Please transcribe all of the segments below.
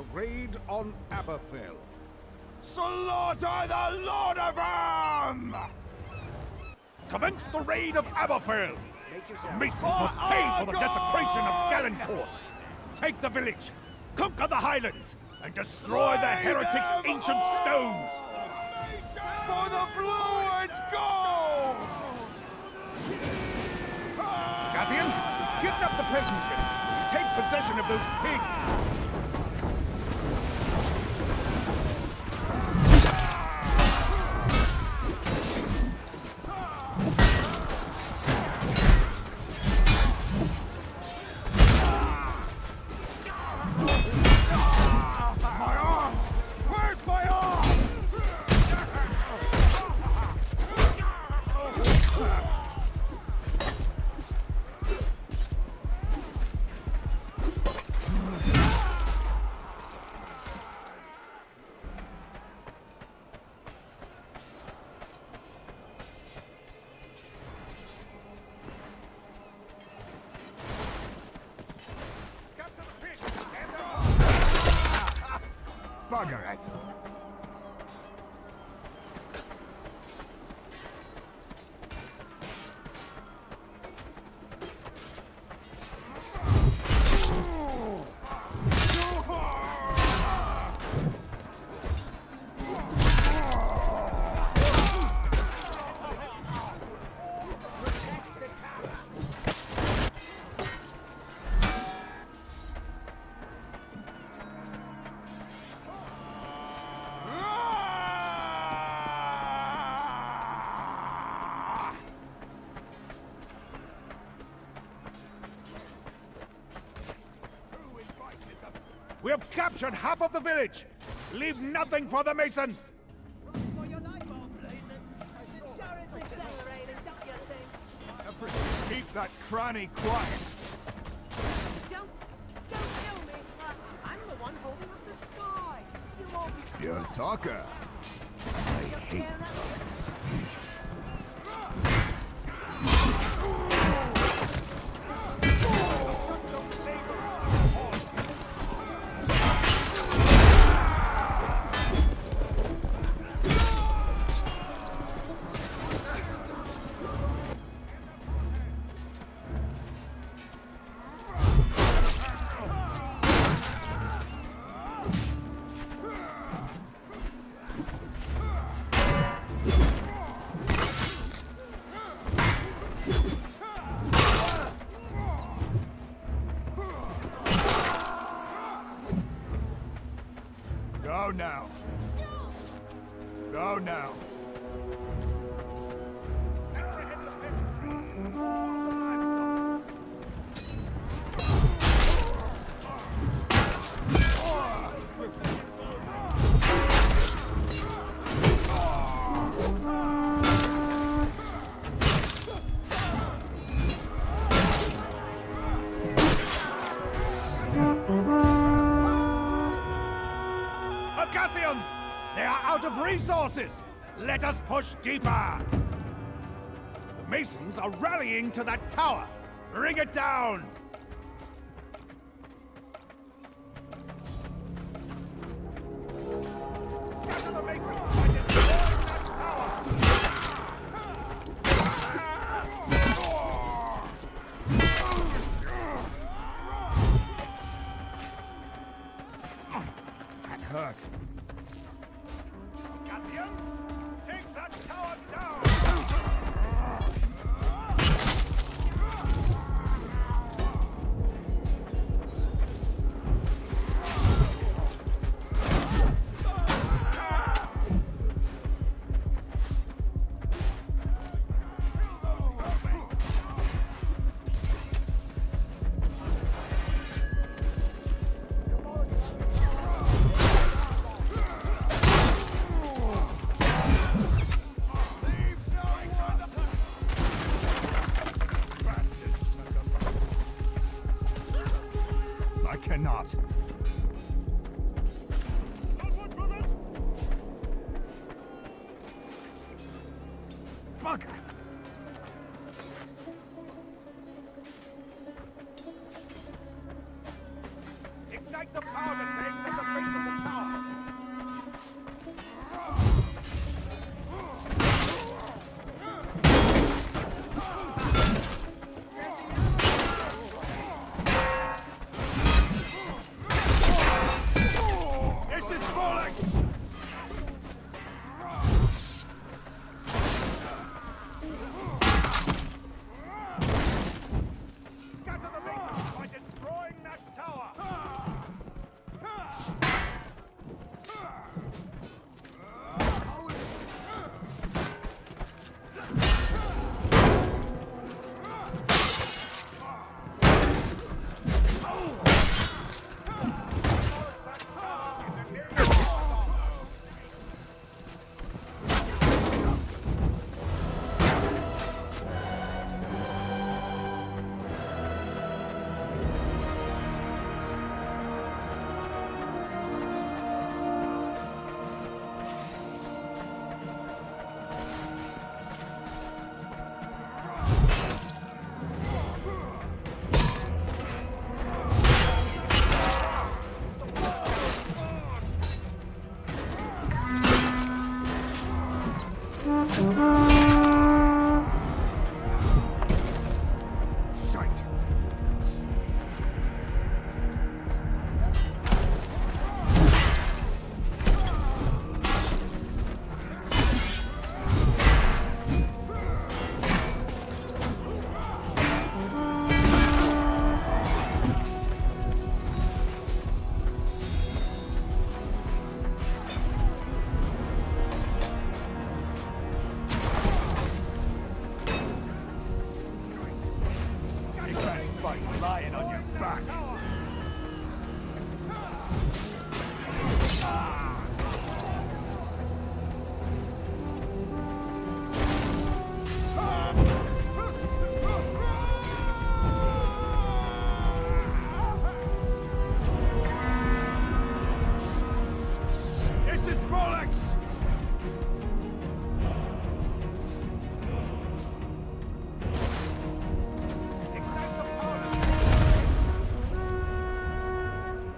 The raid on Aberfell. Slaughter the Lord of them! Commence the raid of Aberfell! The Masons must pay for the desecration of Gallencourt! Take the village, conquer the Highlands, and destroy the heretics' ancient stones! For the blue and gold! Scythians, kidnap the peasant ship and take possession of those pigs! Bugger it. We have captured half of the village! Leave nothing for the Masons! For your life, old blazes. Sure it's exhilarating, don't you think? Keep that cranny quiet. Don't kill me. I'm the one holding up the sky. You'll all be... You're a talker. I hate talkers. Go now. Go now. Agathians! They are out of resources! Let us push deeper! The Masons are rallying to that tower! Bring it down! Gather the Masons and destroy that tower! That hurt. Agathians, take that tower down! I cannot. Onward, brothers! Bugger! Ignite the powder tanks of the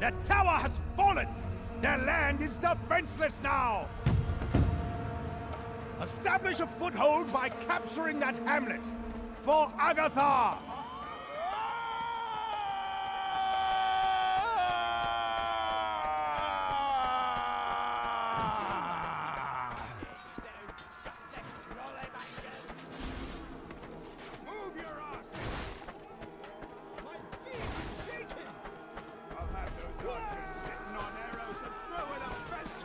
Their tower has fallen! Their land is defenseless now! Establish a foothold by capturing that hamlet! For Agatha! Move your ass! My feet are shaking! I'll have those archers sitting on arrows and throwing up pheasants!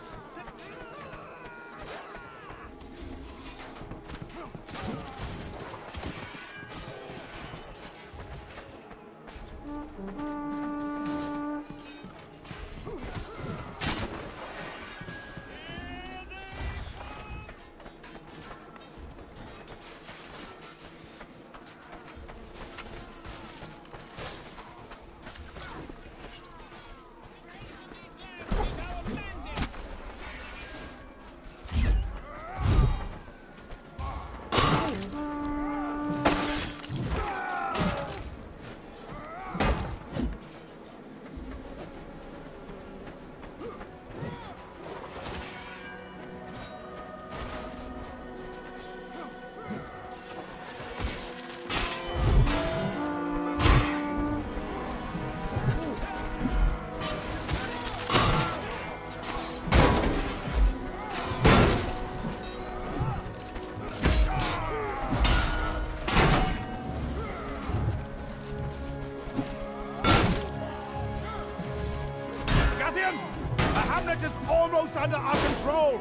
The hamlet is almost under our control!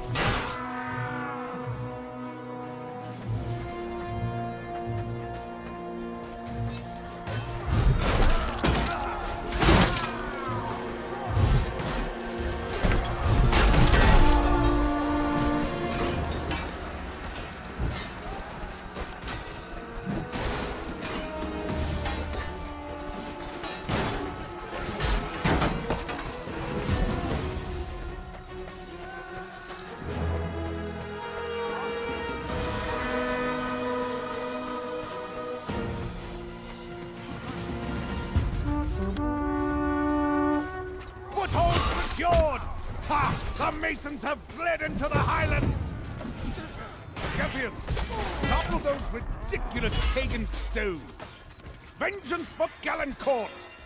Foothold secured! Ha! The masons have fled into the highlands! Champions, topple those ridiculous pagan stews! Vengeance for Galencourt!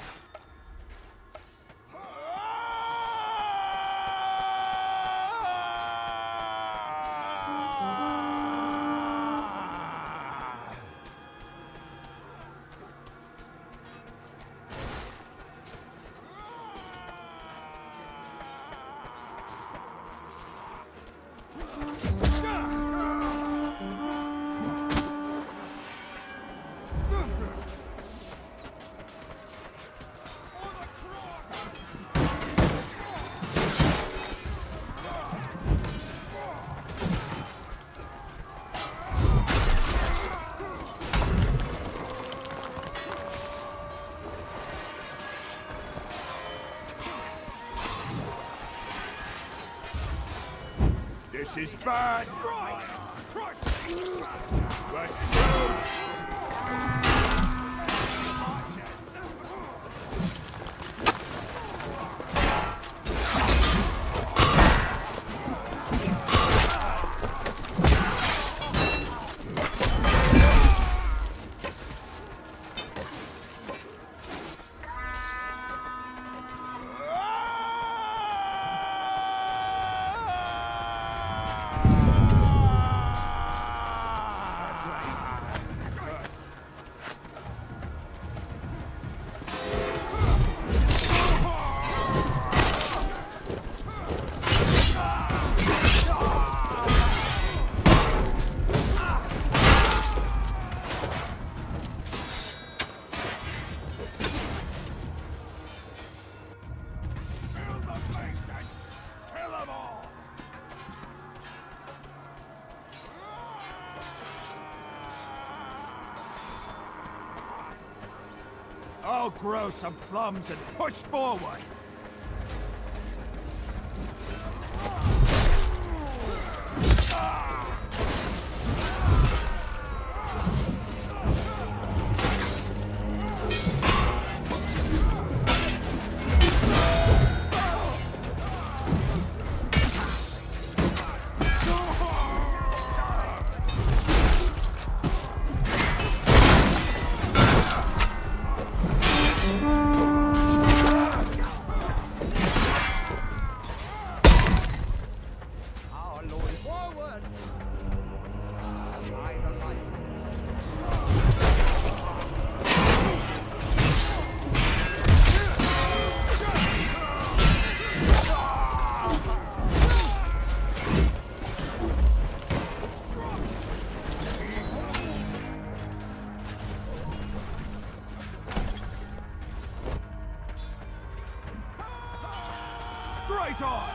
This is bad! Right! Crush! Let's go! I'll grow some plums and push forward! Straight on!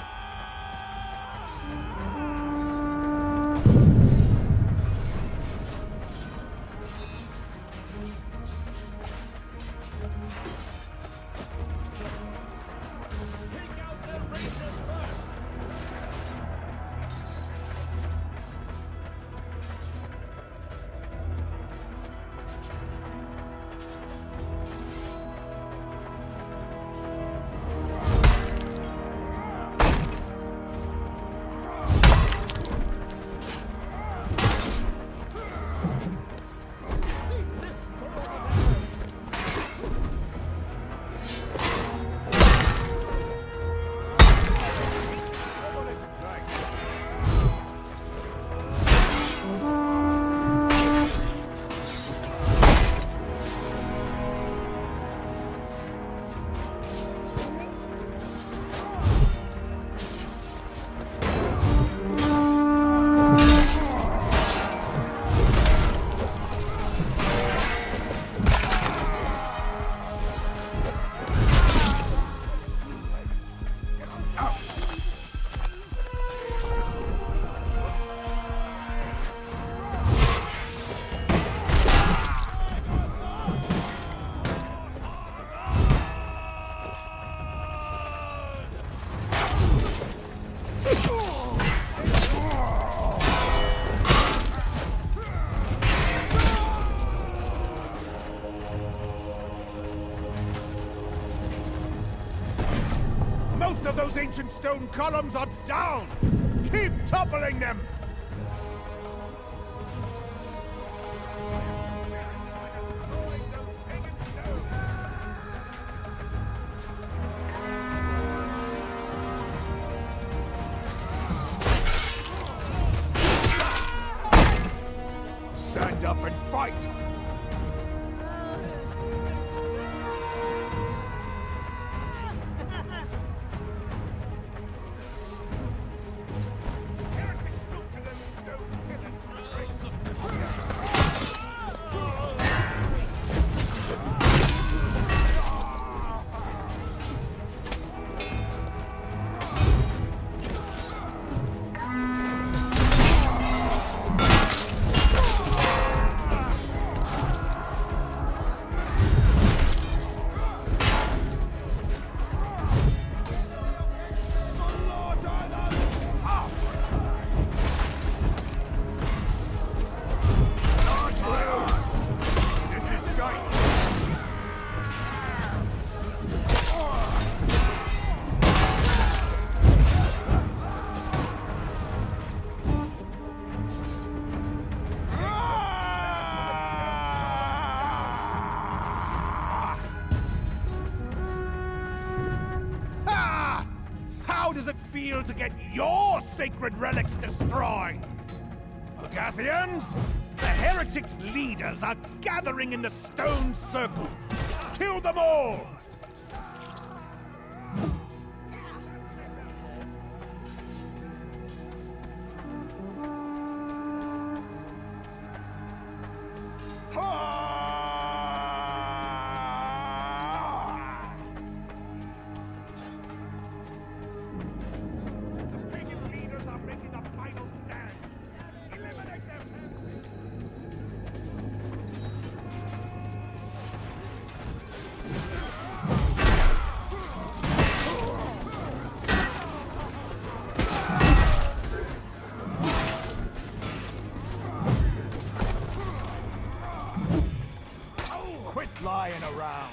Take out their racers first! Most of those ancient stone columns are down! Keep toppling them! Stand up and fight! How does it feel to get your sacred relics destroyed? Agathians, the heretics' leaders are gathering in the stone circle. Kill them all! Lying around.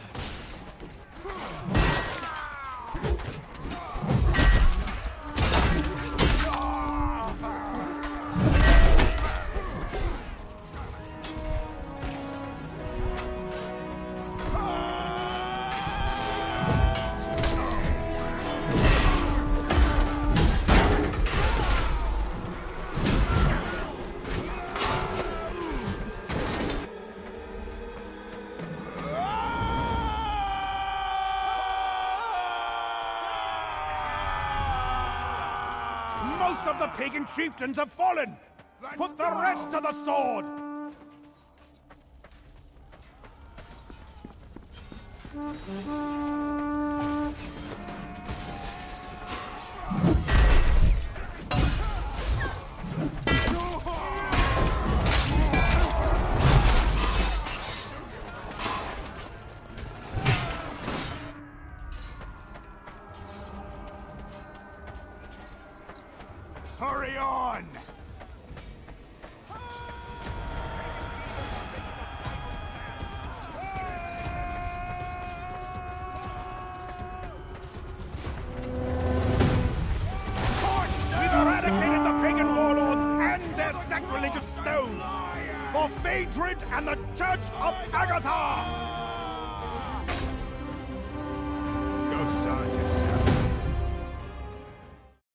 Most of the pagan chieftains have fallen! Put the rest to the sword! Hurry on! We've eradicated the pagan warlords and their sacrilegious stones! For Phaedrid and the Church of Agatha!